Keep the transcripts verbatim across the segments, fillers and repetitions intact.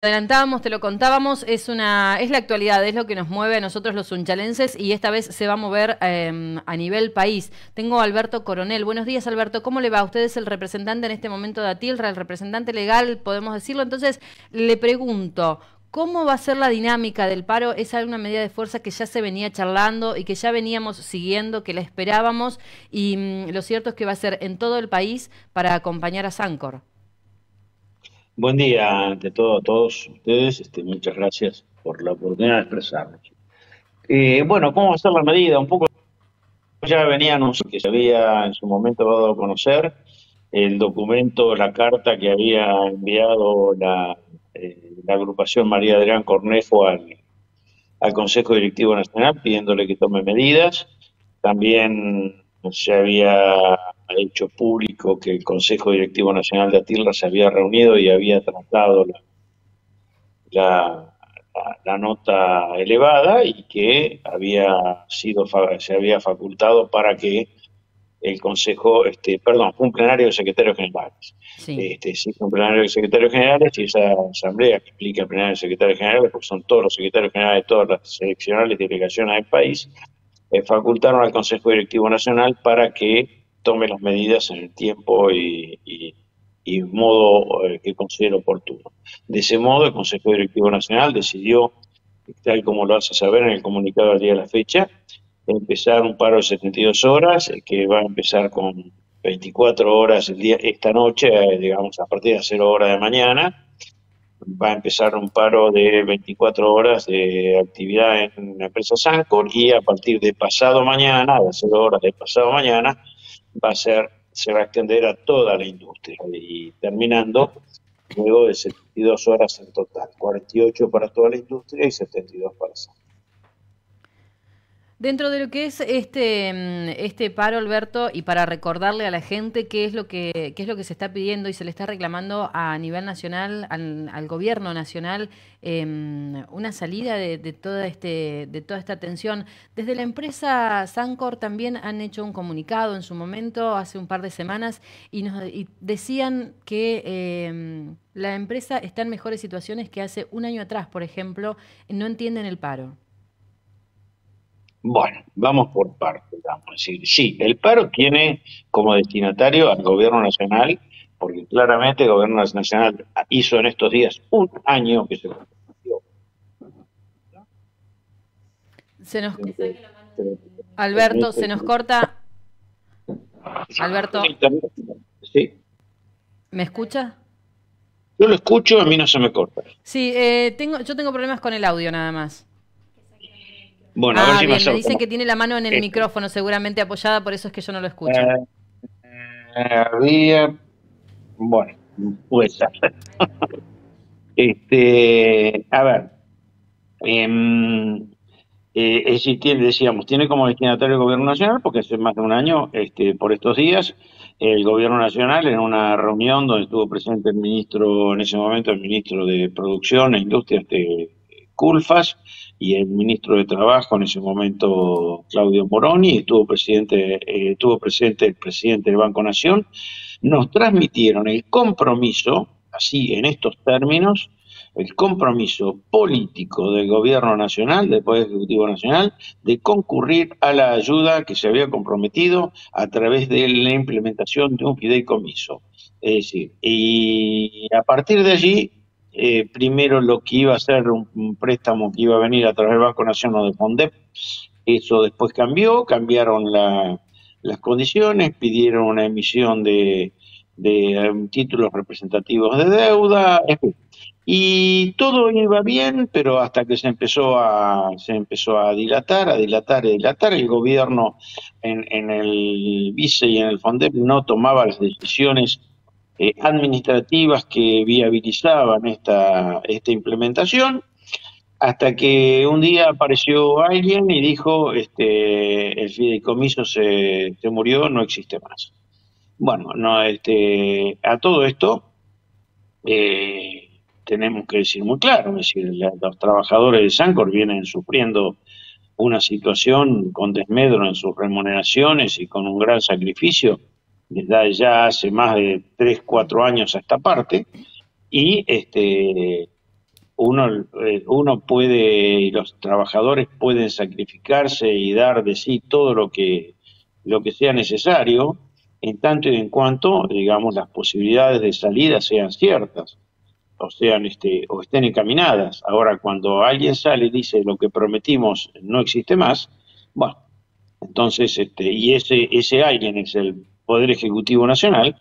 adelantábamos, te lo contábamos, es una es la actualidad, es lo que nos mueve a nosotros los sunchalenses y esta vez se va a mover eh, a nivel país. Tengo a Alberto Coronel. Buenos días, Alberto. ¿Cómo le va? Usted es el representante en este momento de ATILRA, el representante legal, podemos decirlo. Entonces, le pregunto, ¿cómo va a ser la dinámica del paro? ¿Es alguna medida de fuerza que ya se venía charlando y que ya veníamos siguiendo, que la esperábamos? Y mmm, lo cierto es que va a ser en todo el país para acompañar a Sancor. Buen día ante todo a todos ustedes, este, muchas gracias por la oportunidad de expresarnos. Eh, bueno, ¿cómo va a ser la medida? Un poco ya venía anunciado que se había en su momento dado a conocer el documento, la carta que había enviado la, eh, la agrupación María Adrián Cornejo al, al Consejo Directivo Nacional pidiéndole que tome medidas. También se había hecho público que el Consejo Directivo Nacional de ATILRA se había reunido y había tratado la, la, la, la nota elevada y que había sido se había facultado para que el Consejo, este, perdón, fue un plenario de secretarios generales. Sí. Este, sí, fue un plenario de secretarios generales y esa asamblea que explica el plenario de secretarios generales, porque son todos los secretarios generales de todas las seccionales delegaciones del país, eh, facultaron al Consejo Directivo Nacional para que tome las medidas en el tiempo y, y, y modo eh, que considere oportuno. De ese modo, el Consejo Directivo Nacional decidió, tal como lo hace saber en el comunicado al día de la fecha, empezar un paro de setenta y dos horas, que va a empezar con veinticuatro horas el día, esta noche, eh, digamos, a partir de cero horas de mañana. Va a empezar un paro de veinticuatro horas de actividad en la empresa Sancor y a partir de pasado mañana, a las cero horas de pasado mañana, va a ser, se va a extender a toda la industria y terminando luego de setenta y dos horas en total, cuarenta y ocho para toda la industria y setenta y dos para Sancor. Dentro de lo que es este, este paro, Alberto, y para recordarle a la gente qué es lo que, qué es lo que se está pidiendo y se le está reclamando a nivel nacional, al, al gobierno nacional, eh, una salida de, de, toda este, de toda esta tensión. Desde la empresa Sancor también han hecho un comunicado en su momento, hace un par de semanas, y, nos, y decían que eh, la empresa está en mejores situaciones que hace un año atrás, por ejemplo, no entienden el paro. Bueno, vamos por partes, vamos a decir. Sí, el paro tiene como destinatario al gobierno nacional, porque claramente el gobierno nacional hizo en estos días un año que se comprometió. Se nos... Alberto, se nos corta. Alberto. Sí. ¿Me escucha? Yo lo escucho, a mí no se me corta. Sí, eh, tengo, yo tengo problemas con el audio nada más. Bueno, ah, a ver si bien, me, me dice que tiene la mano en el este. micrófono seguramente apoyada, por eso es que yo no lo escucho. Eh, había, bueno, pues, este, a ver, eh, eh, es decir, tiene, decíamos, tiene como destinatario el gobierno nacional, porque hace más de un año, este, por estos días, el gobierno nacional en una reunión donde estuvo presente el ministro, en ese momento el ministro de Producción e Industrias de Culfas, y el ministro de Trabajo en ese momento, Claudio Moroni, estuvo presidente, eh, estuvo presente el presidente del Banco Nación, nos transmitieron el compromiso, así en estos términos, el compromiso político del gobierno nacional, del Poder Ejecutivo Nacional, de concurrir a la ayuda que se había comprometido a través de la implementación de un fideicomiso. Es decir, y a partir de allí, Eh, primero lo que iba a ser un, un préstamo que iba a venir a través del Banco Nacional o de Fondep, eso después cambió, cambiaron la, las condiciones, pidieron una emisión de, de um, títulos representativos de deuda, en fin. Y todo iba bien, pero hasta que se empezó a, se empezó a dilatar, a dilatar, a dilatar, el gobierno en, en el vice y en el Fondep no tomaba las decisiones Eh, administrativas que viabilizaban esta, esta implementación, hasta que un día apareció alguien y dijo, este, el fideicomiso se, se murió, no existe más. Bueno, no, este, a todo esto eh, tenemos que decir muy claro, es decir, la, los trabajadores de Sancor vienen sufriendo una situación con desmedro en sus remuneraciones y con un gran sacrificio desde ya hace más de tres, cuatro años a esta parte, y este uno, eh, uno puede, y los trabajadores pueden sacrificarse y dar de sí todo lo que, lo que sea necesario, en tanto y en cuanto, digamos, las posibilidades de salida sean ciertas, o sean, este, o estén encaminadas. Ahora, cuando alguien sale y dice lo que prometimos no existe más, bueno, entonces, este, y ese, ese alguien es el Poder Ejecutivo Nacional.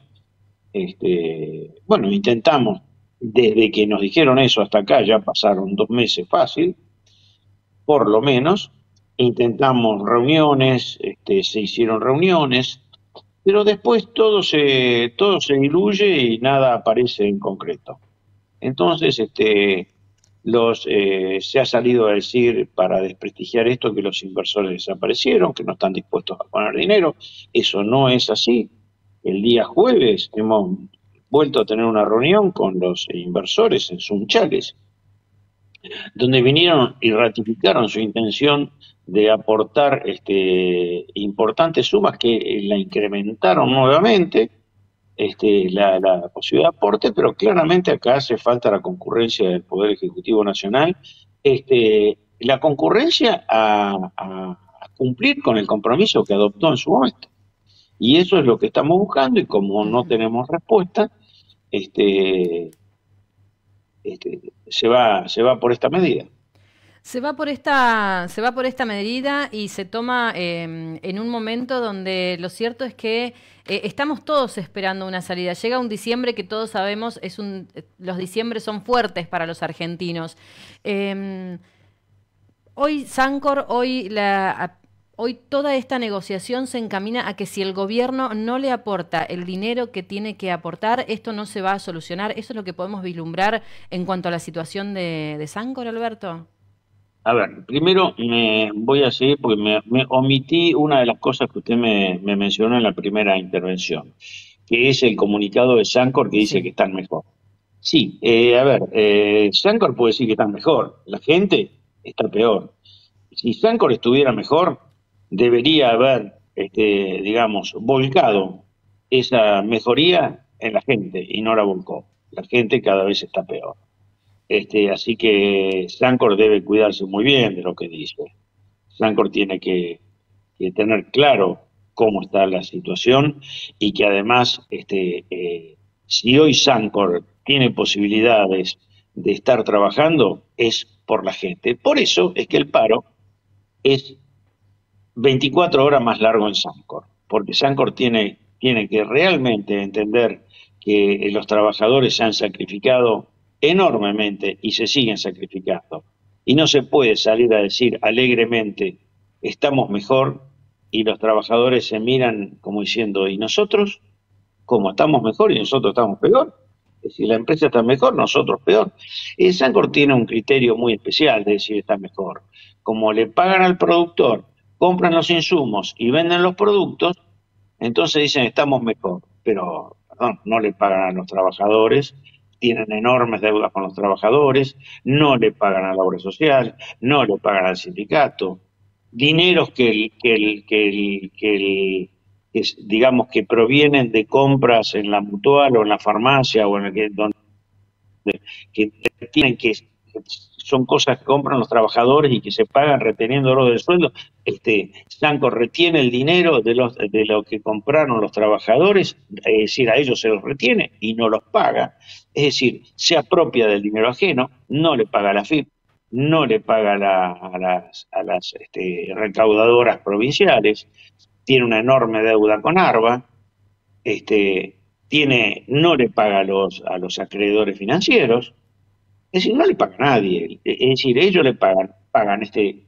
Este, bueno, intentamos, desde que nos dijeron eso hasta acá, ya pasaron dos meses fácil, por lo menos, intentamos reuniones, este, se hicieron reuniones, pero después todo se, todo se diluye y nada aparece en concreto. Entonces, este, los, eh, se ha salido a decir para desprestigiar esto que los inversores desaparecieron, que no están dispuestos a poner dinero. Eso no es así. El día jueves hemos vuelto a tener una reunión con los inversores en Sunchales, donde vinieron y ratificaron su intención de aportar este, importantes sumas que la incrementaron nuevamente, este, la, la posibilidad de aporte, pero claramente acá hace falta la concurrencia del Poder Ejecutivo Nacional, este, la concurrencia a, a, a cumplir con el compromiso que adoptó en su momento. Y eso es lo que estamos buscando, y como no Ujú. tenemos respuesta, este, este, se va, se va por esta medida. Se va por esta, se va por esta medida y se toma eh, en un momento donde lo cierto es que eh, estamos todos esperando una salida. Llega un diciembre que todos sabemos es un, los diciembres son fuertes para los argentinos. Eh, hoy Sancor, hoy la Hoy toda esta negociación se encamina a que si el gobierno no le aporta el dinero que tiene que aportar, esto no se va a solucionar. ¿Eso es lo que podemos vislumbrar en cuanto a la situación de, de Sancor, Alberto? A ver, primero me voy a seguir porque me, me omití una de las cosas que usted me, me mencionó en la primera intervención, que es el comunicado de Sancor que dice Sí. que están mejor. Sí, eh, a ver, eh, Sancor puede decir que están mejor, la gente está peor. Si Sancor estuviera mejor, debería haber, este, digamos, volcado esa mejoría en la gente y no la volcó. La gente cada vez está peor. Este, así que Sancor debe cuidarse muy bien de lo que dice. Sancor tiene que, que tener claro cómo está la situación, y que además, este, eh, si hoy Sancor tiene posibilidades de estar trabajando, es por la gente. Por eso es que el paro es veinticuatro horas más largo en Sancor, porque Sancor tiene, tiene que realmente entender que los trabajadores se han sacrificado enormemente y se siguen sacrificando. Y no se puede salir a decir alegremente, estamos mejor, y los trabajadores se miran como diciendo, ¿y nosotros? ¿Cómo estamos mejor y nosotros estamos peor? Si la empresa está mejor, nosotros peor. Y Sancor tiene un criterio muy especial de decir está mejor. Como le pagan al productor, compran los insumos y venden los productos, entonces dicen estamos mejor. Pero, perdón, no le pagan a los trabajadores, tienen enormes deudas con los trabajadores, no le pagan a la obra social, no le pagan al sindicato. Dineros que el, que el, que el, que el que, digamos, que provienen de compras en la mutual o en la farmacia o en el que, donde que tienen que son cosas que compran los trabajadores y que se pagan reteniéndolo del sueldo. Este, Sanco retiene el dinero de, los, de lo que compraron los trabajadores, es decir, a ellos se los retiene y no los paga, es decir, se apropia del dinero ajeno, no le paga a la F I P, no le paga a, la, a las, a las este, recaudadoras provinciales, tiene una enorme deuda con ARBA, este, tiene, no le paga a los, a los acreedores financieros, es decir, no le paga a nadie, es decir, ellos le pagan, pagan este,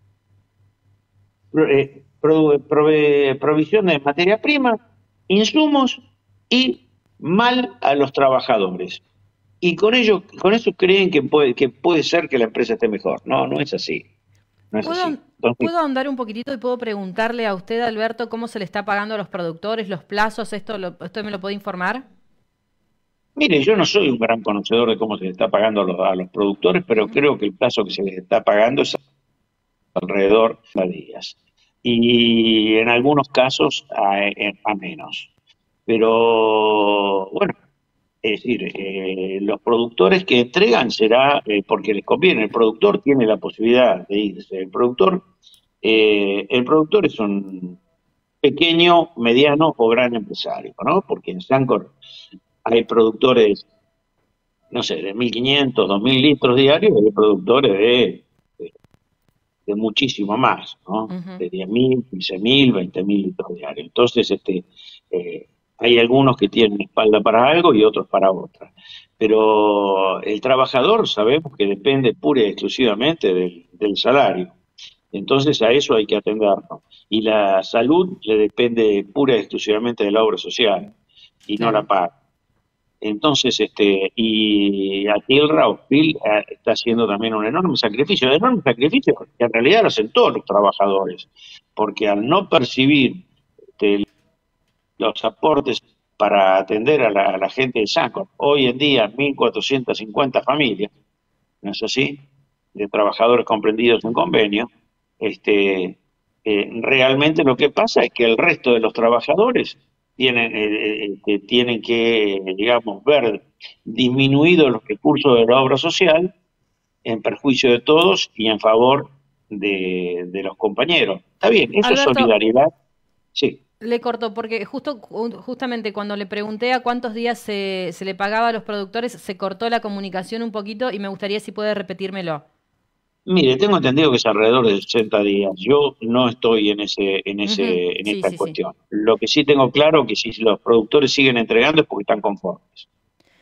eh, pro, prove, provisión de materia prima, insumos y mal a los trabajadores. Y con ello, con eso creen que puede, que puede ser que la empresa esté mejor. No, no es así. No es ¿Puedo, así. Entonces, ¿Puedo ahondar un poquitito y puedo preguntarle a usted, Alberto, cómo se le está pagando a los productores, los plazos? ¿Esto, lo, esto me lo puede informar? mire, yo no soy un gran conocedor de cómo se le está pagando a los, a los productores, pero Ujú. creo que el plazo que se les está pagando es alrededor de días. Y en algunos casos a, a menos. Pero bueno, Es decir, eh, los productores que entregan será eh, porque les conviene. El productor tiene la posibilidad de irse. El productor, eh, el productor es un pequeño, mediano o gran empresario, ¿no? Porque en Sancor hay productores, no sé, de mil quinientos, dos mil litros diarios, y hay productores de, de, de muchísimo más, ¿no? Ujú. De diez mil, quince mil, veinte mil litros diarios. Entonces, este, eh, hay algunos que tienen espalda para algo y otros para otra. Pero el trabajador sabemos que depende pura y exclusivamente del, del salario. Entonces a eso hay que atenderlo. Y la salud le depende pura y exclusivamente de la obra social y no la Claro. paga. Entonces, este, y aquí el Raufil eh, está haciendo también un enorme sacrificio, un enorme sacrificio que en realidad lo hacen todos los trabajadores, porque al no percibir este, los aportes para atender a la, a la gente de Sancor, hoy en día mil cuatrocientas cincuenta familias, ¿no es así?, de trabajadores comprendidos en convenio, este, eh, realmente lo que pasa es que el resto de los trabajadores tienen, eh, eh, que tienen que, digamos, ver disminuidos los recursos de la obra social en perjuicio de todos y en favor de, de los compañeros. Está bien, eso es Alberto, solidaridad, sí. le corto porque justo justamente cuando le pregunté a cuántos días se, se le pagaba a los productores, se cortó la comunicación un poquito y me gustaría si puede repetírmelo. Mire, tengo entendido que es alrededor de sesenta días. Yo no estoy en ese, en Ujú. ese, en Sí, esta sí, sí. cuestión. Lo que sí tengo claro que si los productores siguen entregando es porque están conformes.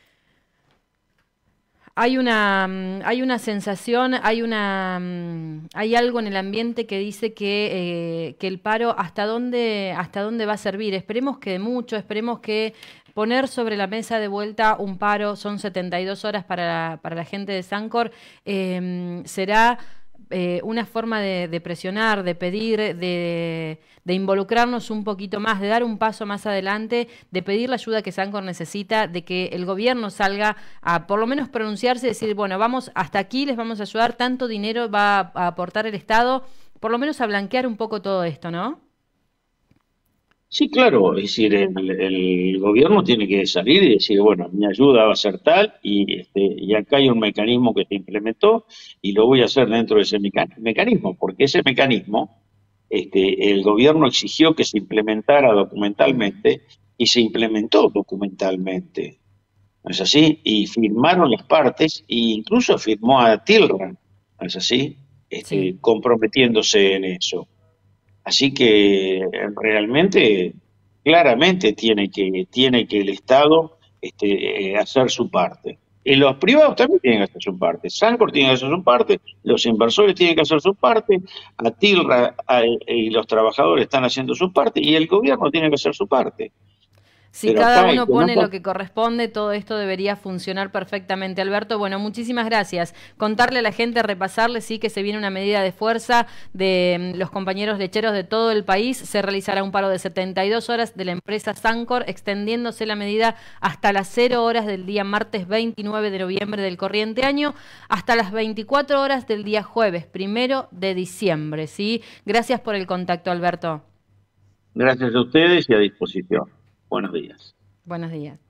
Hay una, mm, hay una sensación, hay una, mm, hay algo en el ambiente que dice que, eh, que el paro hasta dónde, hasta dónde va a servir. Esperemos que de mucho, esperemos que poner sobre la mesa de vuelta un paro, son setenta y dos horas para la, para la gente de Sancor, eh, será eh, una forma de, de presionar, de pedir, de, de involucrarnos un poquito más, de dar un paso más adelante, de pedir la ayuda que Sancor necesita, de que el gobierno salga a por lo menos pronunciarse y decir, bueno, vamos hasta aquí, les vamos a ayudar, tanto dinero va a, a aportar el Estado, por lo menos a blanquear un poco todo esto, ¿no? Sí, claro, es decir, el, el gobierno tiene que salir y decir, bueno, mi ayuda va a ser tal y, este, y acá hay un mecanismo que se implementó y lo voy a hacer dentro de ese meca- mecanismo, porque ese mecanismo, este, el gobierno exigió que se implementara Ujú. documentalmente y se implementó documentalmente. ¿No es así? Y firmaron las partes e incluso firmó a Tilran, ¿no es así? Sí. Este, comprometiéndose en eso. Así que eh, realmente, claramente tiene que, tiene que el Estado este, eh, hacer su parte. Y los privados también tienen que hacer su parte. Sancor tiene que hacer su parte, los inversores tienen que hacer su parte, Atilra a- y los trabajadores están haciendo su parte y el gobierno tiene que hacer su parte. Si Pero cada acá el uno que no pone está. lo que corresponde, todo esto debería funcionar perfectamente. Alberto, bueno, muchísimas gracias. Contarle a la gente, repasarle, sí, que se viene una medida de fuerza de mm, los compañeros lecheros de todo el país. Se realizará un paro de setenta y dos horas de la empresa Sancor, extendiéndose la medida hasta las cero horas del día martes veintinueve de noviembre del corriente año, hasta las veinticuatro horas del día jueves primero de diciembre, ¿sí? Gracias por el contacto, Alberto. Gracias a ustedes y a disposición. Buenos días. Buenos días.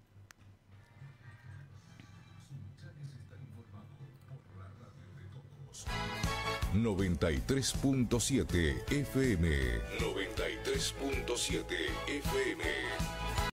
noventa y tres punto siete F M. noventa y tres punto siete F M.